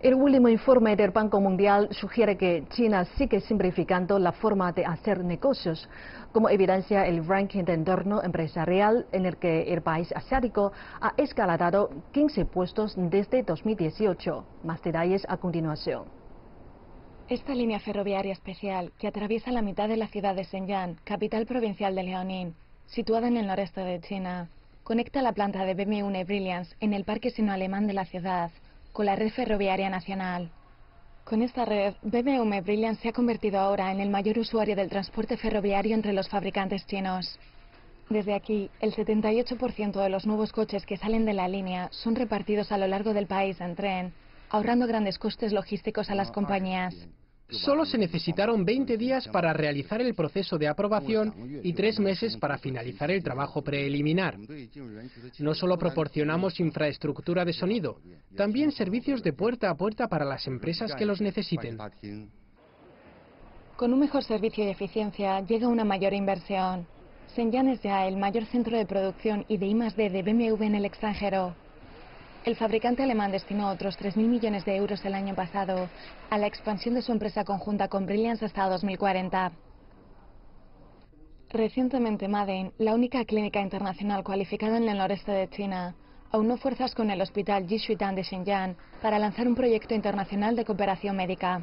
El último informe del Banco Mundial sugiere que China sigue simplificando la forma de hacer negocios, como evidencia el ranking de entorno empresarial en el que el país asiático ha escalado 15 puestos desde 2018. Más detalles a continuación. Esta línea ferroviaria especial, que atraviesa la mitad de la ciudad de Shenyang, capital provincial de Liaoning, situada en el noreste de China, conecta la planta de BMW Brilliance en el parque sino-alemán de la ciudad con la red ferroviaria nacional. Con esta red, BMW Brilliance se ha convertido ahora en el mayor usuario del transporte ferroviario entre los fabricantes chinos. Desde aquí, el 78% de los nuevos coches que salen de la línea son repartidos a lo largo del país en tren, ahorrando grandes costes logísticos a las compañías. Solo se necesitaron 20 días para realizar el proceso de aprobación y 3 meses para finalizar el trabajo preliminar. No solo proporcionamos infraestructura de sonido, también servicios de puerta a puerta para las empresas que los necesiten. Con un mejor servicio y eficiencia llega una mayor inversión. Shenyang es ya el mayor centro de producción y de I+D de BMW en el extranjero. El fabricante alemán destinó otros 3.000 millones de euros el año pasado a la expansión de su empresa conjunta con Brilliance hasta 2040. Recientemente Made, la única clínica internacional cualificada en el noreste de China, aunó fuerzas con el hospital Jishuidan de Shenyang para lanzar un proyecto internacional de cooperación médica.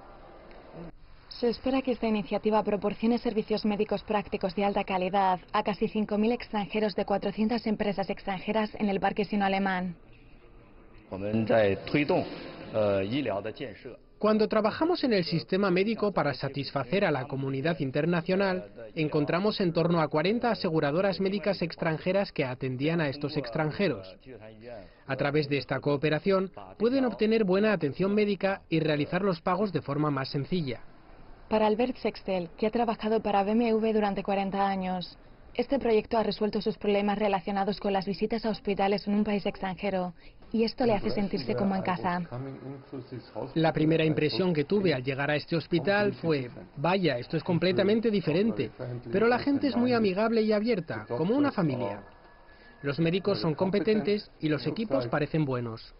Se espera que esta iniciativa proporcione servicios médicos prácticos de alta calidad a casi 5.000 extranjeros de 400 empresas extranjeras en el parque sino-alemán. Cuando trabajamos en el sistema médico para satisfacer a la comunidad internacional, encontramos en torno a 40 aseguradoras médicas extranjeras que atendían a estos extranjeros. A través de esta cooperación pueden obtener buena atención médica y realizar los pagos de forma más sencilla. Para Albert Sextel, que ha trabajado para BMW durante 40 años, este proyecto ha resuelto sus problemas relacionados con las visitas a hospitales en un país extranjero, y esto le hace sentirse como en casa. La primera impresión que tuve al llegar a este hospital fue, vaya, esto es completamente diferente, pero la gente es muy amigable y abierta, como una familia. Los médicos son competentes y los equipos parecen buenos.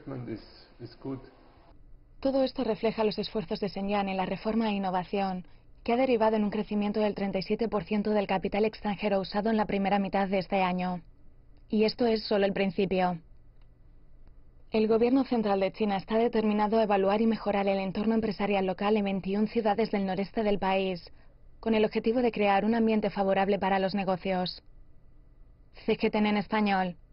Todo esto refleja los esfuerzos de Shenyang en la reforma e innovación, que ha derivado en un crecimiento del 37% del capital extranjero usado en la primera mitad de este año. Y esto es solo el principio. El gobierno central de China está determinado a evaluar y mejorar el entorno empresarial local en 21 ciudades del noreste del país, con el objetivo de crear un ambiente favorable para los negocios. CGTN en español.